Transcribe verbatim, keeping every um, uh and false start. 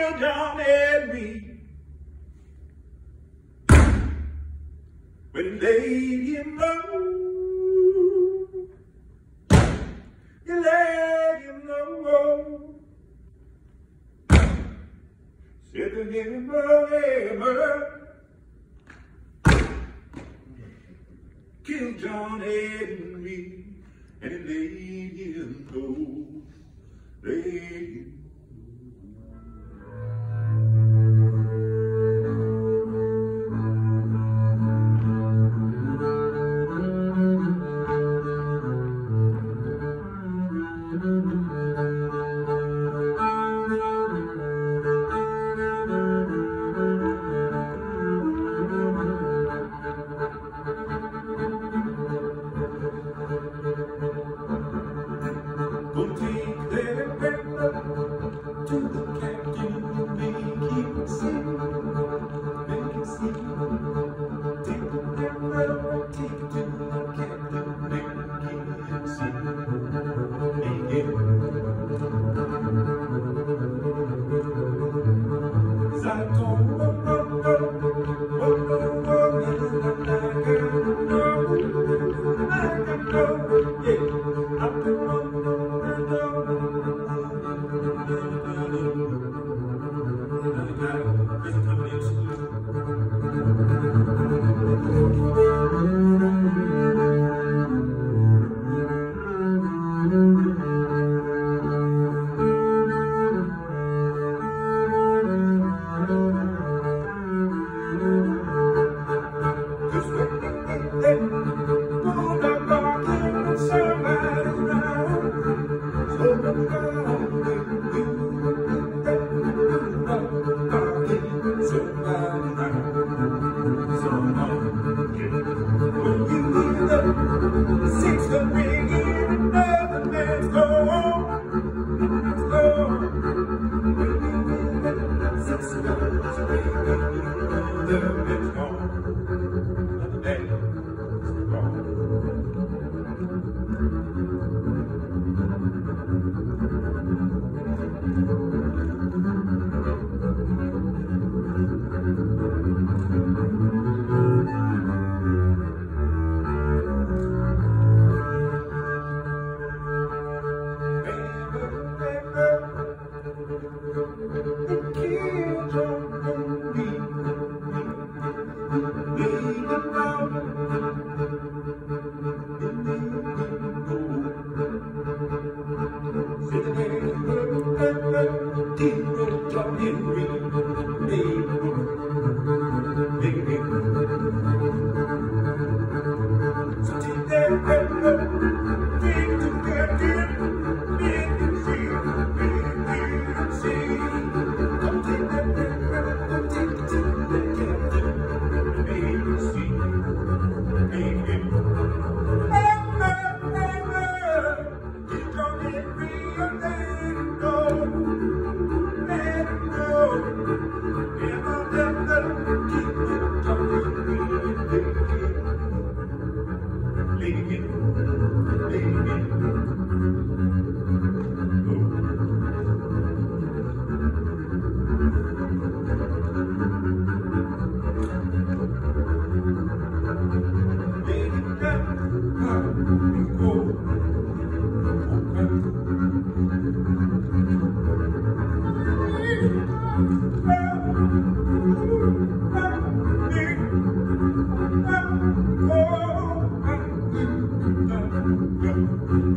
killed John Henry when he laid him low. You laid him low. Said to him, forever. Killed John Henry and he laid him low. Laid him to the captain, make him sing, make him sing. Take the hammer, take it to the captain, make him sing, make him. As I told him, oh, oh, oh, oh, oh, I can go, yeah, I can go. Six the ring in another man's home. Six the ring in another man's home. Another day is gone. John Henry, baby, baby. So take that hammer, take to that gun, make him see, make him see. Come take that hammer, come take it to the captain, make him see, make him. Hammer, hammer, get John Henry and let him go. Oh,